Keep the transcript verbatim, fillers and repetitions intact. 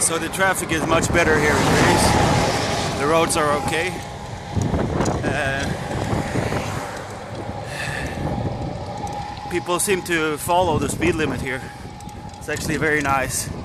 So the traffic is much better here in Greece. The roads are okay. Uh, people seem to follow the speed limit here. It's actually very nice.